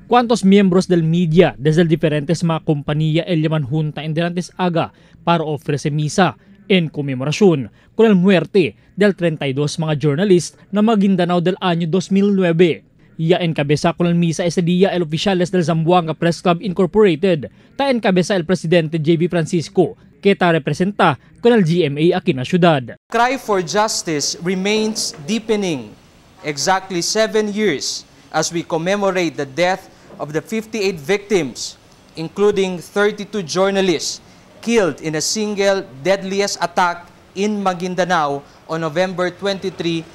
cuantos miembros del media desde diferentes mga compañía el llaman junta en Dilantes Aga para ofrecer misa en conmemoración con la muerte del 32 mga journalist na Maguindanao del año 2009. Ya encabeza con la misa ese día el oficiales del Zamboanga Press Club Incorporated, ta encabeza el presidente J.B. Francisco, que ta representa con el GMA aquí na syudad. Cry for justice remains deepening exactly 7 years as we commemorate the death of the 58 victims, including 32 journalists killed in a single deadliest attack in Maguindanao on November 23,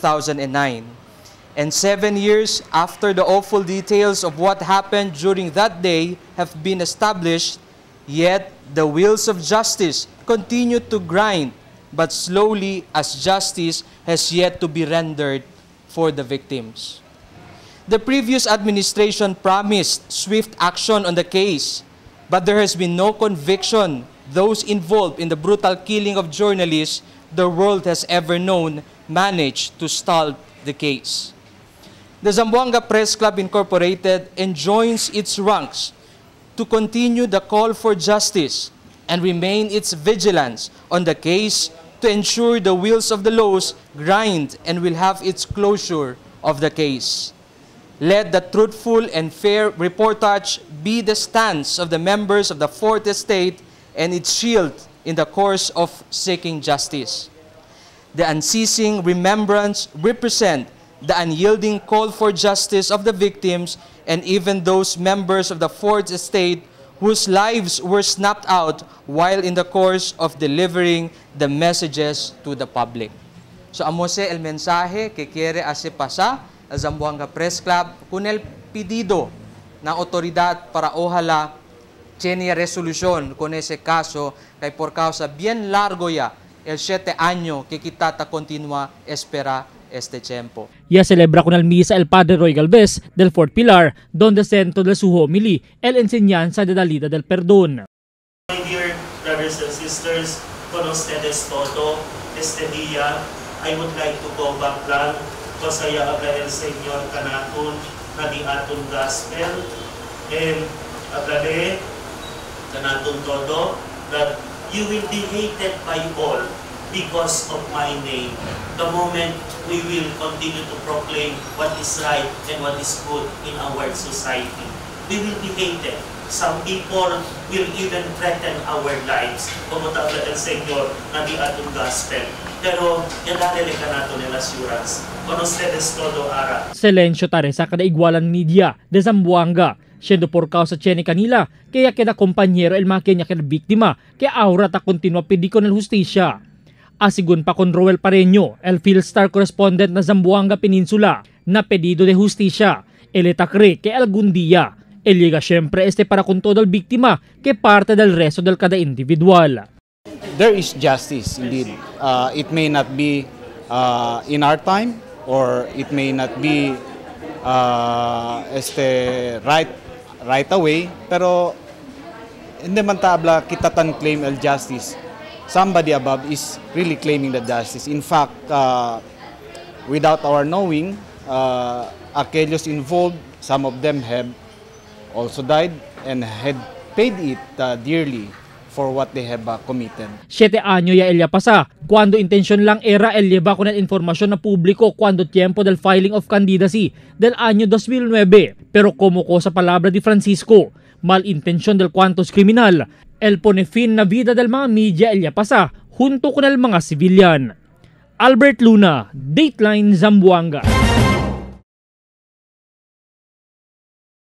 2009. And 7 years after the awful details of what happened during that day have been established, yet the wheels of justice continue to grind, but slowly as justice has yet to be rendered for the victims. The previous administration promised swift action on the case, but there has been no conviction. Those involved in the brutal killing of journalists the world has ever known managed to stall the case. The Zamboanga Press Club Incorporated enjoins its ranks to continue the call for justice and remain its vigilance on the case to ensure the wheels of the laws grind and will have its closure of the case. Let the truthful and fair reportage be the stance of the members of the Fourth Estate and its shield in the course of seeking justice. The unceasing remembrance represent the unyielding call for justice of the victims and even those members of the Fourth Estate whose lives were snapped out while in the course of delivering the messages to the public. So amose el mensaje que quiere hacer pasar a Zamboanga Press Club con el pedido ng otoridad para ojalá tiene resolución con ese caso kay por causa bien largo ya el 7 años que kita ta continua espera este tiempo. Ya celebra con el misa el Padre Roy Galvez del Fort Pilar, donde centro de su homily el enseñanza de la vida del perdón. My dear brothers and sisters, con ustedes todo este día, I would like to go back lang pasaya habla el Señor kanakon na di aton gospel and ablale kanaton todo that you will be hated by all because of my name. The moment we will continue to proclaim what is right and what is good in our society, we will be hated. Some people will even threaten our lives. Como tabla el Señor na di aton gospel. Pero yadalele ka nato ng assurance. Con ustedes todo ara. Silencio tare sa kadaigwalan media de Zamboanga. Siendo por causa tiene kanila, kaya queda compañero el makenya keda biktima, kaya aura ta continua pediko ng justisya. Asigun pa con Roel Pareño, el Philstar correspondent na Zamboanga Peninsula, na pedido de justisya, el etakre que algún día, el llega siempre para con todo el biktima que parte del resto del cada individual. There is justice indeed. It may not be in our time or it may not be right away, pero hindi man tabla kita tan claim el justice. Somebody above is really claiming the justice. In fact, without our knowing, aquellos involved, some of them have also died and had paid it dearly for what they have committed. 7 años ya ella pasa, cuando intention lang era el lleva con el informasyon na publiko cuando tiempo del filing of candidacy del año 2009. Pero como ko sa palabra di Francisco, malintention del cuantos kriminal, el pone fin na vida del mga media ella pasa junto con el mga civilian. Albert Luna, Dateline Zamboanga.